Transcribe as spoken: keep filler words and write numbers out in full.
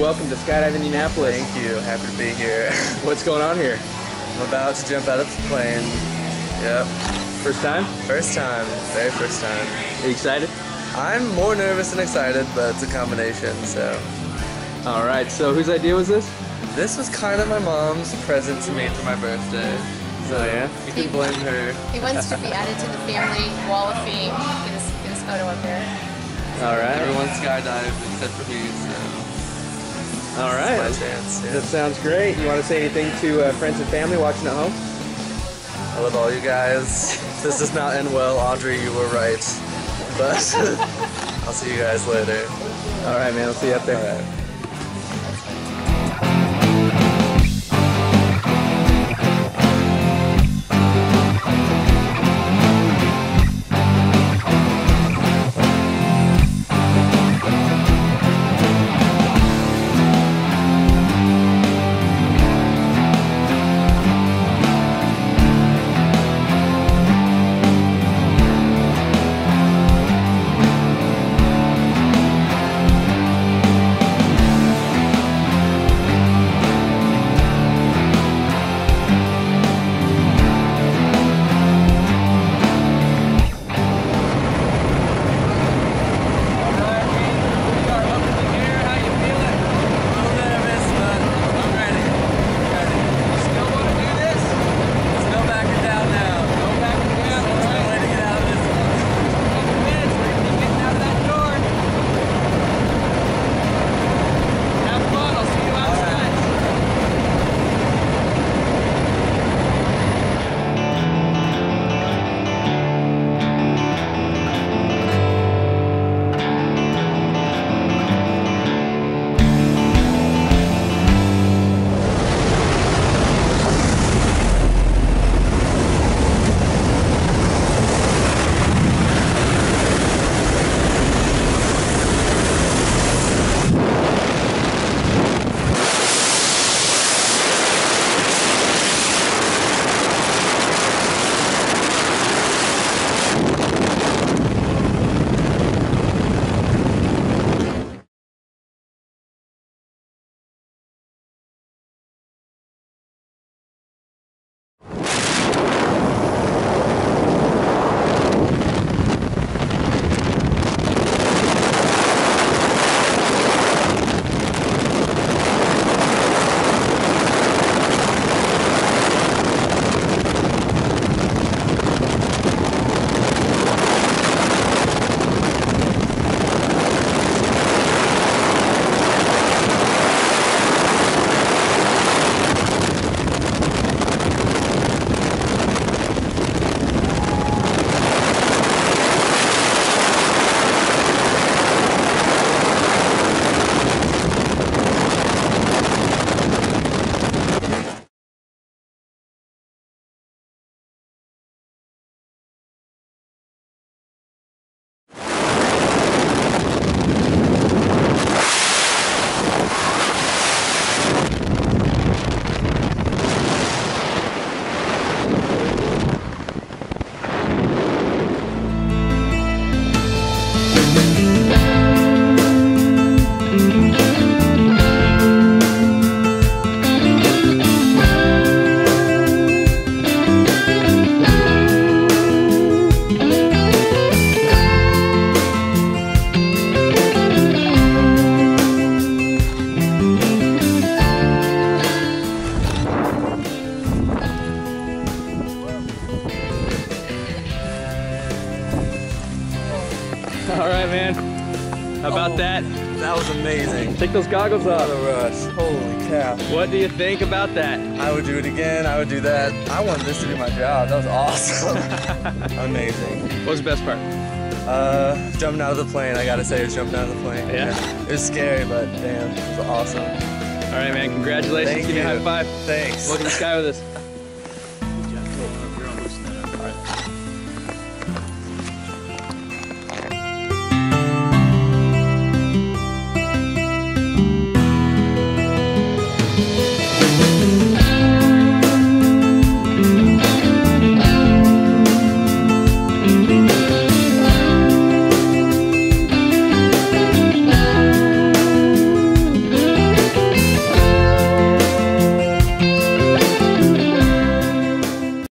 welcome to Skydive Indianapolis. Thank you. Happy to be here. What's going on here? I'm about to jump out of the plane. Yep. First time? First time. Very first time. Are you excited? I'm more nervous than excited, but it's a combination, so. All right, so whose idea was this? This was kind of my mom's present to me for my birthday. So Oh, yeah? you can blame her. He wants to be added to the family wall of fame. Get his, get his photo up there. All right. Everyone skydived except for me, so. All right. It's my chance. Yeah. That sounds great. You want to say anything to uh, friends and family watching at home? I love all you guys. This does not end well. Audrey, you were right. But I'll see you guys later. All right, man. I'll see you up there. All right. All right, man. How about Oh, that? That was amazing. Take those goggles What off. a rush. Holy cow. What do you think about that? I would do it again. I would do that. I want this to be my job. That was awesome. Amazing. What was the best part? Uh, jumping out of the plane. I gotta say, it was jumping out of the plane. Yeah? It was scary, but damn, it was awesome. All right, man. Congratulations. Thank Give me a you. high five. Thanks. Welcome to Sky with us.